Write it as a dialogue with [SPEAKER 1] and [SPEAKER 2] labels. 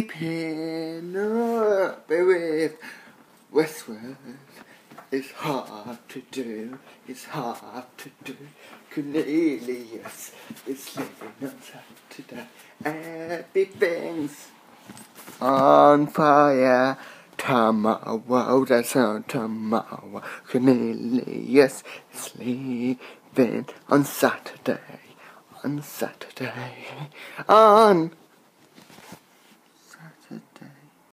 [SPEAKER 1] keeping up with Westwood. It's hard to do, it's hard to do. Cornelius is living on Saturday. Everything's on fire. Tomorrow, that's on tomorrow. Cornelius is leaving on Saturday. On Saturday. On